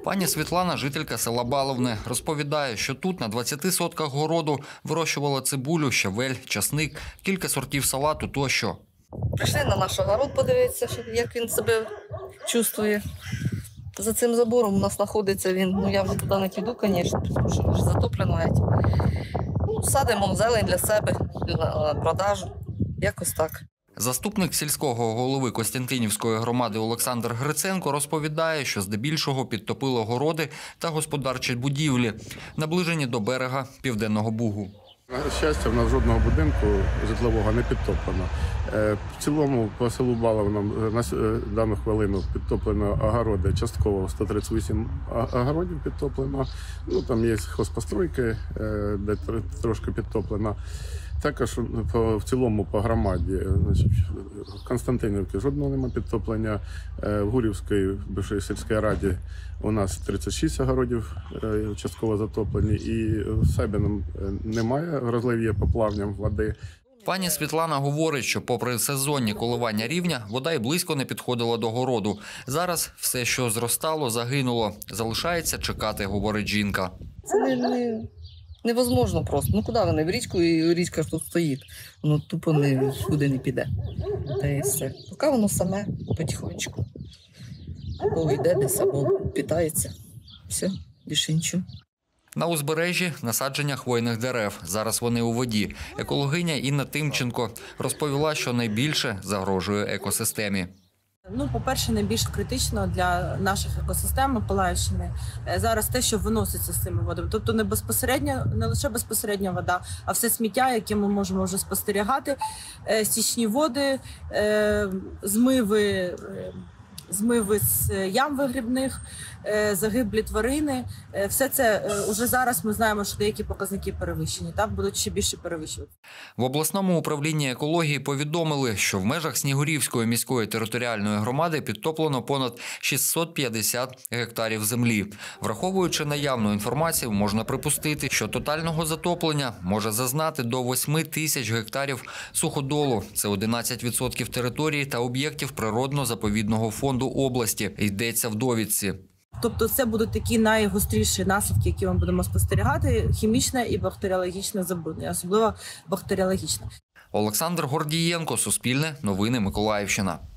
Пані Світлана – жителька села Баловне. Розповідає, що тут на 20 сотках городу вирощувала цибулю, щавель, часник, кілька сортів салату тощо. Прийшли на наш огород подивитися, як він себе чувствує. За цим забором у нас знаходиться він, я вже туди не піду, звісно, тому що вже затоплено геть. Садимо зелень для себе, на продажу, якось так. Заступник сільського голови Костянтинівської громади Олександр Гриценко розповідає, що здебільшого підтопило городи та господарчі будівлі, наближені до берега Південного Бугу. На щастя, в нас жодного будинку житлового не підтоплено. В цілому по селу Баловно на дану хвилину підтоплено огороди, частково 138 огородів підтоплено. Там є хозпостройки, де трошки підтоплено. Також в цілому по громаді, в Константинівці жодного немає підтоплення, в Гурівській бившій сільській раді у нас 36 огородів частково затоплені і в Сабіном немає, розлив є по плавням води. Пані Світлана говорить, що попри сезонні коливання рівня, вода й близько не підходила до городу. Зараз все, що зростало, загинуло. Залишається чекати, говорить жінка. Це невозможно просто. Куди вони? В річку, і річка ж тут стоїть. Воно тупо нікуди не піде. Та і все. Поки воно саме потихонечку. Або йде десь, або питається. Все, більше нічого. На узбережжі насадження хвойних дерев. Зараз вони у воді. Екологиня Інна Тимченко розповіла, що найбільше загрожує екосистемі. По-перше, найбільш критично для наших екосистем Миколаївщини зараз те, що виноситься з цими водами. Тобто не лише безпосередньо вода, а все сміття, яке ми можемо вже спостерігати, стічні води, змиви з ям вигрібних, загиблі тварини. Все це вже зараз ми знаємо, що деякі показники перевищені, будуть ще більше перевищувати. В обласному управлінні екології повідомили, що в межах Снігурівської міської територіальної громади підтоплено понад 650 гектарів землі. Враховуючи наявну інформацію, можна припустити, що тотального затоплення може зазнати до 8 тисяч гектарів суходолу. Це 11% території та об'єктів природно-заповідного фонду області, йдеться в довідці. Тобто це будуть такі найгостріші наслідки, які ми будемо спостерігати, хімічне і бактеріологічне забруднення, особливо бактеріологічне. Олександр Гордієнко, Суспільне, Новини Миколаївщина.